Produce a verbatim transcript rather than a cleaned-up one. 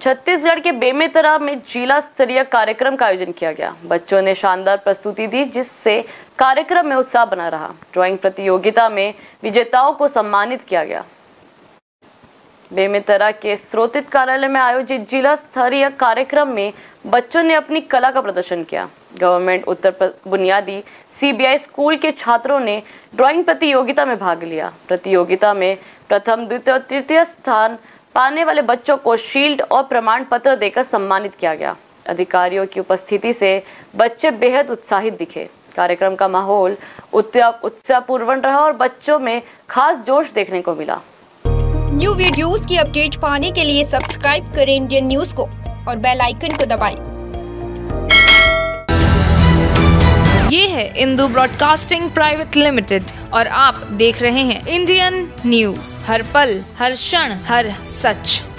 छत्तीसगढ़ के बेमेतरा में जिला स्तरीय कार्यक्रम का आयोजन किया गया। बच्चों ने शानदार प्रस्तुति दी, जिससे कार्यक्रम में उत्साह बना रहा। ड्राइंग प्रतियोगिता में विजेताओं को सम्मानित किया गया। बेमेतरा के स्त्रोतित कार्यालय में आयोजित जिला स्तरीय कार्यक्रम में बच्चों ने अपनी कला का प्रदर्शन किया। गवर्नमेंट उत्तर बुनियादी सीबीआई स्कूल के छात्रों ने ड्राइंग प्रतियोगिता में भाग लिया। प्रतियोगिता में प्रथम, द्वितीय और तृतीय स्थान पाने वाले बच्चों को शील्ड और प्रमाण पत्र देकर सम्मानित किया गया। अधिकारियों की उपस्थिति से बच्चे बेहद उत्साहित दिखे। कार्यक्रम का माहौल उत्साहपूर्ण रहा और बच्चों में खास जोश देखने को मिला। न्यू वीडियोस की अपडेट पाने के लिए सब्सक्राइब करें इंडियन न्यूज को और बेल आइकन को दबाएं। ये है इंदू ब्रॉडकास्टिंग प्राइवेट लिमिटेड और आप देख रहे हैं इंडियन न्यूज, हर पल, हर क्षण, हर सच।